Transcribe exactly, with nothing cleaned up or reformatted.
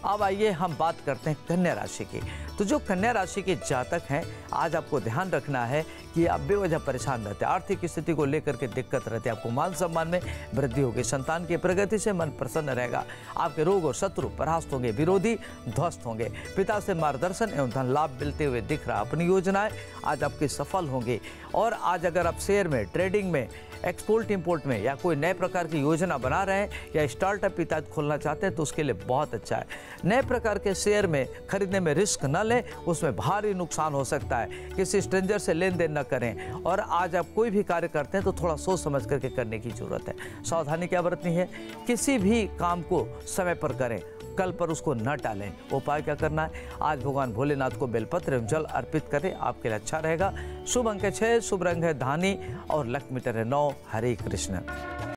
अब आइए हम बात करते हैं कन्या राशि की। तो जो कन्या राशि के जातक हैं, आज आपको ध्यान रखना है कि आप बेवजह परेशान रहते हैं, आर्थिक स्थिति को लेकर के दिक्कत रहती है, आपको मान सम्मान में वृद्धि होगी, संतान की प्रगति से मन प्रसन्न रहेगा, आपके रोग और शत्रु परास्त होंगे, विरोधी ध्वस्त होंगे, पिता से मार्गदर्शन एवं धन लाभ मिलते हुए दिख रहा। अपनी योजनाएं आज आपकी सफल होंगी। और आज अगर आप शेयर में, ट्रेडिंग में, एक्सपोर्ट इंपोर्ट में या कोई नए प्रकार की योजना बना रहे हैं या स्टार्टअप इत्यादि खोलना चाहते हैं तो उसके लिए बहुत अच्छा है। नए प्रकार के शेयर में खरीदने में रिस्क न लें, उसमें भारी नुकसान हो सकता है। किसी स्ट्रेंजर से लेन देन न करें। और आज आप कोई भी कार्य करते हैं तो थोड़ा सोच समझ करके करने की जरूरत है। सावधानी क्या बरतनी है, किसी भी काम को समय पर करें, कल पर उसको न टालें। उपाय क्या करना है, आज भगवान भोलेनाथ को बेलपत्र एवं जल अर्पित करें, आपके लिए अच्छा रहेगा। शुभ अंक है छः, शुभ रंग है धानी और लक मीटर है नौ। हरे कृष्ण।